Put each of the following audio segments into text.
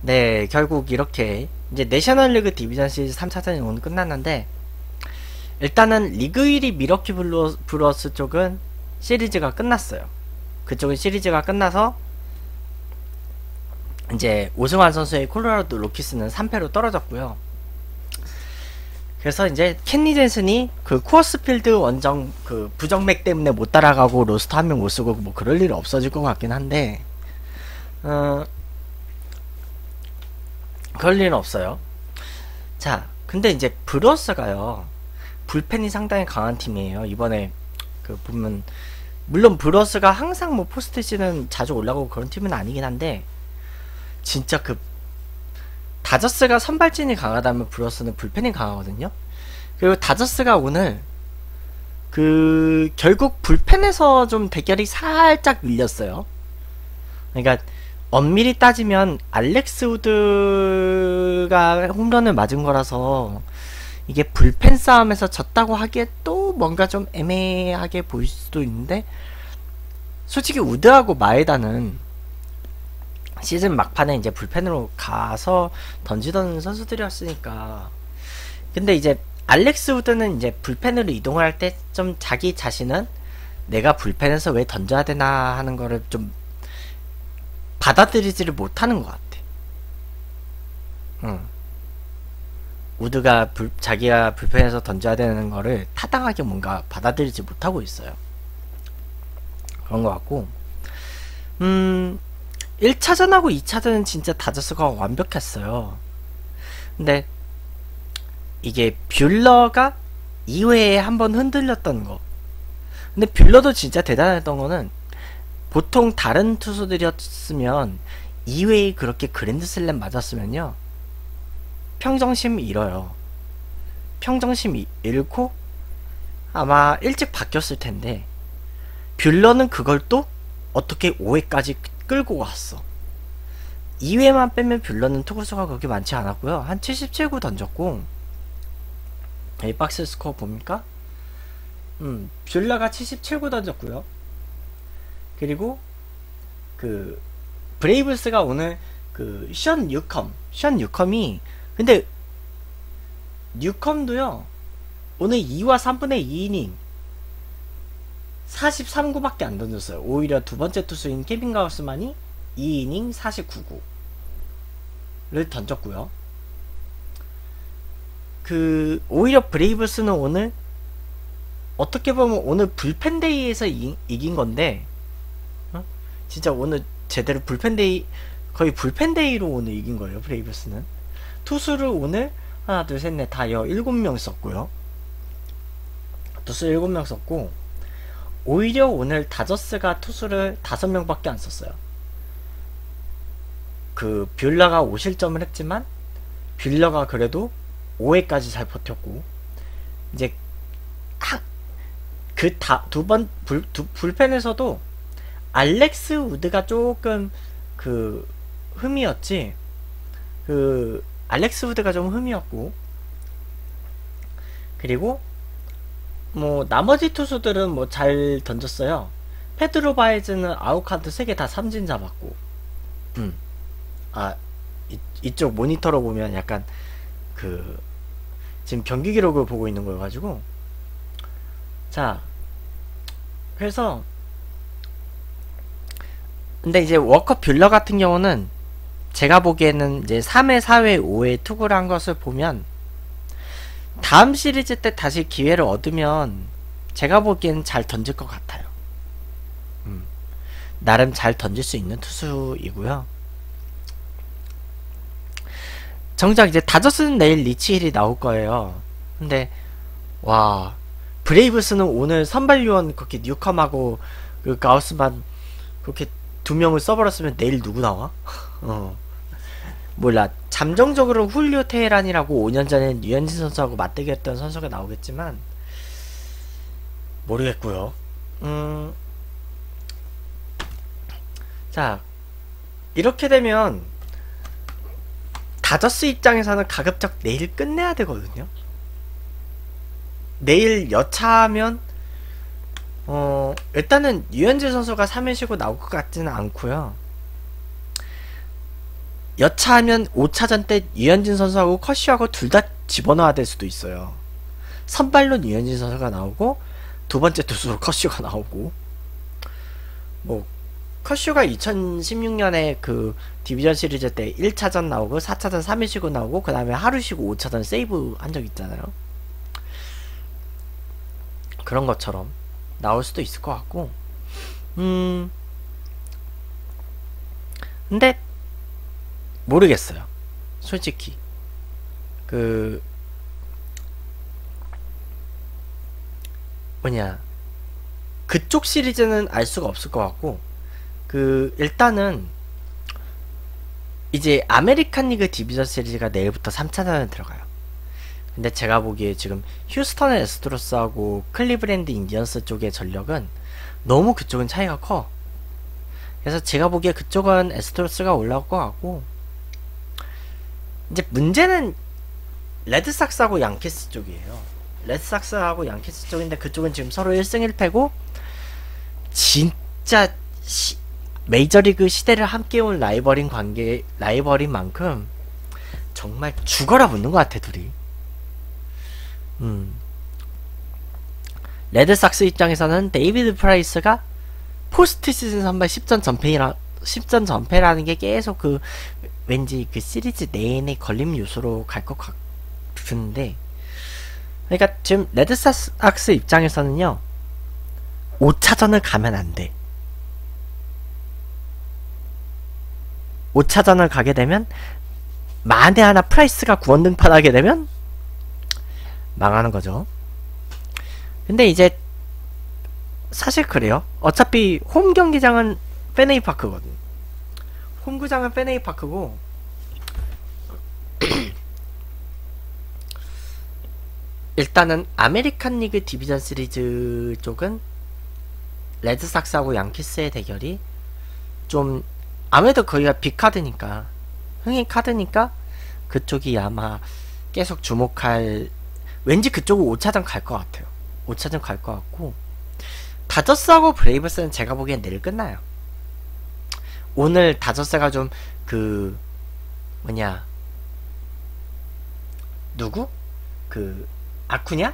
네, 결국 이렇게 이제 내셔널리그 디비전 시리즈 3차전이 오늘 끝났는데, 일단은 리그 1위 미러키 브루어스 쪽은 시리즈가 끝났어요. 그쪽은 시리즈가 끝나서 이제 오승환 선수의 콜로라도 로키스는 3패로 떨어졌고요. 그래서 이제 켄리 젠슨이 그 쿠어스필드 원정 그 부정맥 때문에 못 따라가고 로스터 한 명 못 쓰고 뭐 그럴 일 없어질 것 같긴 한데, 그럴 일은 없어요. 자, 근데 이제 브루어스가요, 불펜이 상당히 강한 팀이에요. 이번에 그 보면, 물론 브루어스가 항상 뭐 포스트 시즌 자주 올라가고 그런 팀은 아니긴 한데, 진짜 그 다저스가 선발진이 강하다면 브루어스는 불펜이 강하거든요. 그리고 다저스가 오늘 그 결국 불펜에서 좀 대결이 살짝 밀렸어요. 그러니까 엄밀히 따지면 알렉스 우드가 홈런을 맞은 거라서 이게 불펜 싸움에서 졌다고 하기에 또 뭔가 좀 애매하게 보일 수도 있는데, 솔직히 우드하고 마에다는 시즌 막판에 이제 불펜으로 가서 던지던 선수들이었으니까. 근데 이제 알렉스 우드는 이제 불펜으로 이동할 때 좀 자기 자신은 내가 불펜에서 왜 던져야 되나 하는 거를 좀 받아들이지를 못하는 것 같아. 응. 우드가 자기가 불펜에서 던져야 되는 거를 타당하게 뭔가 받아들이지 못하고 있어요. 그런 것 같고, 1차전하고 2차전은 진짜 다저스가 완벽했어요. 근데 이게 뷰러가 2회에 한번 흔들렸던 거. 근데 뷰러도 진짜 대단했던 거는, 보통 다른 투수들이었으면 2회에 그렇게 그랜드슬램 맞았으면요, 평정심 잃어요. 평정심 잃고 아마 일찍 바뀌었을 텐데, 뷰러는 그걸 또 어떻게 5회까지 끌고 왔어. 2회만 빼면 뷰러는 투구수가 그렇게 많지 않았고요. 한 77구 던졌고, 이 박스 스코어 봅니까? 뷰러가 77구 던졌고요. 그리고 그 브레이브스가 오늘 그 션 뉴컴이, 근데 뉴컴도요 오늘 2와 3분의 2이닝 43구밖에 안 던졌어요. 오히려 두 번째 투수인 케빈 가우스만이 2이닝 49구를 던졌고요. 그 오히려 브레이브스는 오늘 어떻게 보면 오늘 불펜데이에서 이긴 건데, 진짜 오늘 제대로 불펜데이, 거의 불펜데이로 오늘 이긴 거예요. 브레이브스는 투수를 오늘 하나 둘 셋 넷 다 7명 썼고요. 투수 7명 썼고, 오히려 오늘 다저스가 투수를 5명밖에 안 썼어요. 그 뷰러가 5실점을 했지만 뷰러가 그래도 5회까지 잘 버텼고, 이제 그 불펜에서도 알렉스 우드가 조금 그 흠이었지, 그 알렉스 우드가 좀 흠이었고, 그리고 뭐 나머지 투수들은 뭐 잘 던졌어요. 페드로 바에즈는 아웃카운트 3개 다 삼진 잡았고, 아, 이쪽 모니터로 보면 약간 그 지금 경기 기록을 보고 있는 거여가지고. 자, 그래서 근데 이제 워커 뷰러 같은 경우는 제가 보기에는 이제 3회, 4회, 5회 투구를 한 것을 보면, 다음 시리즈 때 다시 기회를 얻으면 제가 보기엔 잘 던질 것 같아요. 나름 잘 던질 수 있는 투수이고요. 정작 이제 다저스는 내일 리치힐이 나올 거예요. 근데 와, 브레이브스는 오늘 선발 요원 그렇게 뉴컴하고 그 가우스만 그렇게 2명을 써버렸으면 내일 누구 나와? 몰라. 잠정적으로 훌리오 테헤란이라고 5년 전에 류현진 선수하고 맞대결했던 선수가 나오겠지만 모르겠고요. 자, 이렇게 되면 다저스 입장에서는 가급적 내일 끝내야 되거든요. 내일 여차하면 일단은 류현진 선수가 3일 쉬고 나올 것 같지는 않고요. 여차하면 5차전 때 유현진 선수하고 커쇼하고 둘 다 집어넣어야 될 수도 있어요. 선발로 유현진 선수가 나오고 두 번째 투수로 커쇼가 나오고, 뭐 커쇼가 2016년에 그 디비전 시리즈 때 1차전 나오고 4차전 3일 쉬고 나오고 그 다음에 하루 쉬고 5차전 세이브 한 적 있잖아요. 그런 것처럼 나올 수도 있을 것 같고, 근데 모르겠어요. 솔직히 그 뭐냐, 그쪽 시리즈는 알 수가 없을 것 같고, 그 일단은 이제 아메리칸 리그 디비전 시리즈가 내일부터 3차전에 들어가요. 근데 제가 보기에 지금 휴스턴의 에스트로스하고 클리브랜드 인디언스 쪽의 전력은 너무 그쪽은 차이가 커. 그래서 제가 보기에 그쪽은 에스트로스가 올라올 것 같고, 이제 문제는 레드삭스하고 양키스 쪽이에요. 레드삭스하고 양키스 쪽인데 그쪽은 지금 서로 1승 1패고 진짜 메이저리그 시대를 함께 온 라이벌인 만큼 정말 죽어라 붙는 것 같아 둘이. 레드삭스 입장에서는 데이비드 프라이스가 포스트 시즌 선발 10전 전패라는 게 계속 그 왠지 그 시리즈 내내 걸림 요소로 갈 것 같은데, 그러니까 지금 레드삭스 입장에서는요 5차전을 가면 안 돼. 5차전을 가게 되면 만에 하나 프라이스가 구원등판하게 되면 망하는 거죠. 근데 이제 사실 그래요. 어차피 홈 경기장은 페네이 파크거든. 홈구장은 페네이 파크고 일단은 아메리칸 리그 디비전 시리즈 쪽은 레드삭스하고 양키스의 대결이 좀 아무래도 거기가 빅카드니까, 흥행 카드니까 그쪽이 아마 계속 주목할, 왠지 그쪽은 5차전 갈 것 같아요. 5차전 갈 것 같고, 다저스하고 브레이브스는 제가 보기엔 내일 끝나요. 오늘 다저스가 좀 그 뭐냐, 누구? 그 아쿠냐?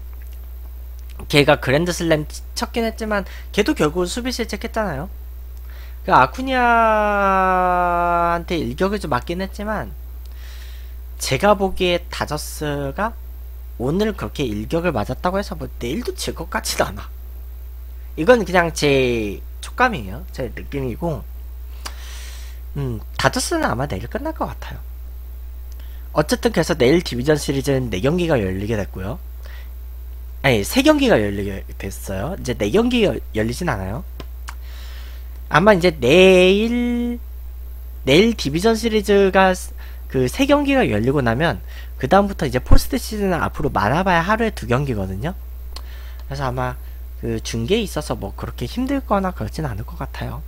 걔가 그랜드슬램 쳤긴 했지만 걔도 결국 수비 실책했잖아요. 그 아쿠냐한테 일격을 좀 맞긴 했지만 제가 보기에 다저스가 오늘 그렇게 일격을 맞았다고 해서 뭐 내일도 질 것 같지도 않아. 이건 그냥 제 촉감이에요. 제 느낌이고, 다저스는 아마 내일 끝날 것 같아요. 어쨌든 그래서 내일 디비전 시리즈는 4경기가 열리게 됐고요. 아니 3경기가 열리게 됐어요. 이제 4경기 열리진 않아요. 아마 이제 내일 디비전 시리즈가 그 3경기가 열리고 나면 그 다음부터 이제 포스트 시즌은 앞으로 많아봐야 하루에 2경기거든요. 그래서 아마 그 중계에 있어서 뭐 그렇게 힘들거나 그렇진 않을 것 같아요.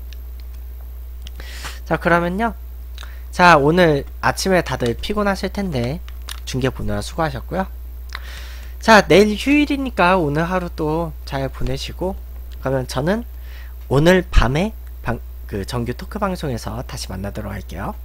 자, 그러면요, 자 오늘 아침에 다들 피곤하실 텐데 중계 보느라 수고하셨고요. 자, 내일 휴일이니까 오늘 하루 또 잘 보내시고, 그러면 저는 오늘 밤에 그 정규 토크 방송에서 다시 만나도록 할게요.